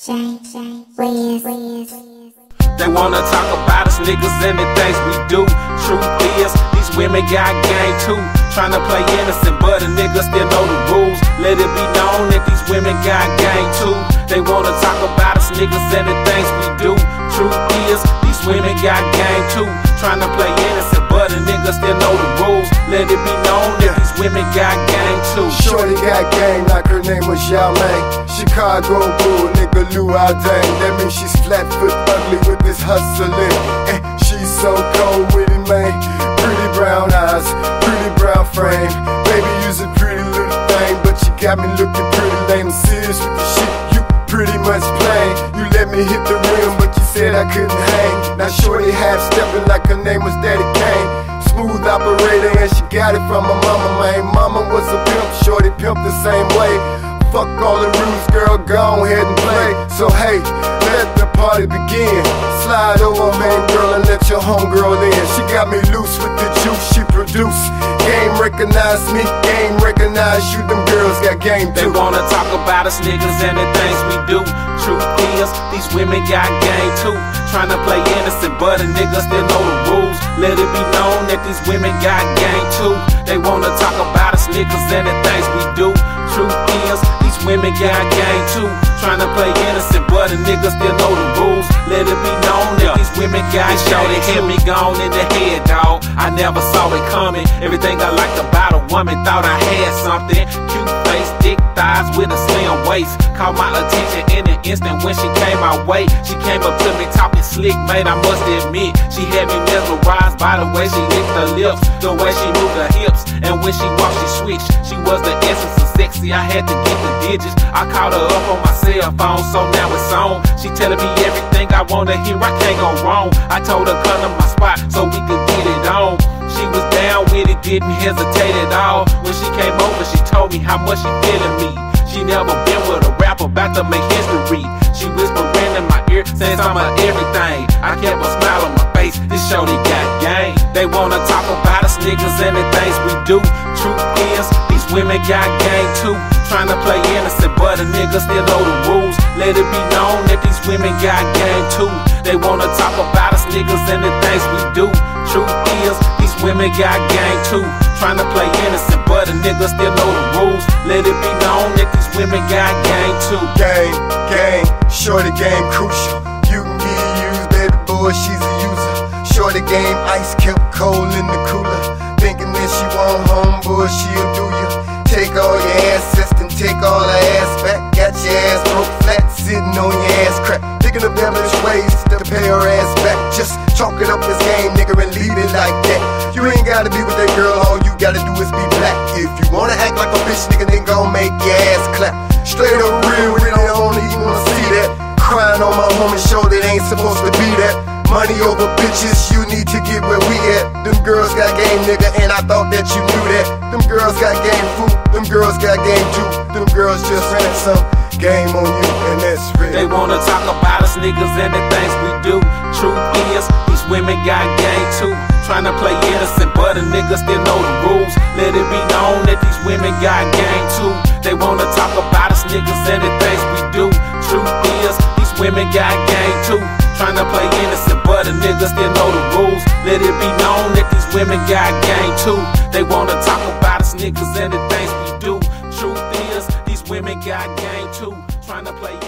Whiz. They wanna talk about us niggas and the things we do. Truth is, these women got game too. Tryna play innocent, but a nigga still know the rules. Let it be known that these women got game too. They wanna talk about us niggas and the things we do. Truth is, these women got game too. Tryna play innocent, but a nigga still know the rules. Let it be known that these women got game too. Shorty got game like her name was Yao-Ming. Chicago Bull, nigga Lou Aldane. That means she's flat foot ugly with this hustling. And she's so cold with it, man. Pretty brown eyes, pretty brown frame. Baby, you's a pretty little thing, but you got me looking pretty lame. Serious with the shit you pretty much plain. You let me hit the rim, but you said I couldn't hang. Now shorty half stepping like her name was Daddy Kane. Smooth operator and she got it from her mama, man. Mama was a pimp, shorty pimped the same way. Fuck all the rules, girl, go ahead and play. So hey, let the party begin. Slide over, man, girl, and let your homegirl in. She got me loose with the juice she produced. Game recognize me, game recognize you. Them girls got game too. They wanna talk about us niggas and the things we do. Truth is, these women got game too. Tryna play innocent, but a nigga still know the rules. Let it be known that these women got game too. They wanna talk about us niggas and the things we do. Truth is, these women got game too. Tryna play innocent, but a nigga still know the rules. Let it be known that these women got game too. Hit me gone in the head, dawg. I never saw it coming. Everything I liked about a woman, thought I had something. Cute face, thick thighs with a slim waist. Caught my attention in an instant when she came my way. She came up to me talking slick, man, I must admit. She had me mesmerized by the way she licked her lips, the way she moved her hips, and when she walked she switched. She was the essence of sexy, I had to get the digits. I called her up on my cell phone, so now it's on. She telling me everything I wanna hear, I can't go wrong. I told her come to my spot so we could get it on. She was down with it, didn't hesitate at all. When she came over, she told me how much she feeling me. She never been with a rapper about to make history. She whispered in my ear, saying I'm a everything. I kept a smile on my face, this shorty got game. They wanna talk about us niggas and the things we do. Truth is, these women got game too. Tryna play innocent, but a nigga still know the rules. Let it be known that these women got game too. They wanna talk about us niggas and the things we do. Truth is, these women got game too. Tryna play innocent, but a nigga still know the rules. Let it be known that these women got game too. Game, shorty game crucial. You can get used, baby boy, she's a user. Shorty game ice kept cold in the cooler. Thinking that she want homeboy, she'll do you. Take all your assets and take all her ass back. Got your ass broke flat, sitting on your ass crack. Thinking of devilish ways to pay her ass back. Just chalk it up this game, nigga, and leave it like that. You ain't gotta be with that girl, all you gotta do is be black. If you wanna act like a bitch, nigga, then gon' make your ass clap. Straight up real, really don't even wanna see that. Crying on my homie shoulder, it ain't supposed to be that. Money over bitches, you need to get where we at. Them girls got game, nigga, and I thought that you knew that. Them girls got game, fool, them girls got game too. Them girls just ran some game on you, and that's real. They wanna talk about us niggas and the things we do. Truth is, these women got game too. Tryna play innocent, but a nigga still know the rules. Let it be known that these women got game too. They wanna talk about us niggas and the things we do. Truth is, these women got game too. Tryna play innocent, but a nigga still know the rules. Let it be known that these women got game too. They wanna talk about us niggas and the things we do. Truth is, these women got game too. Tryna play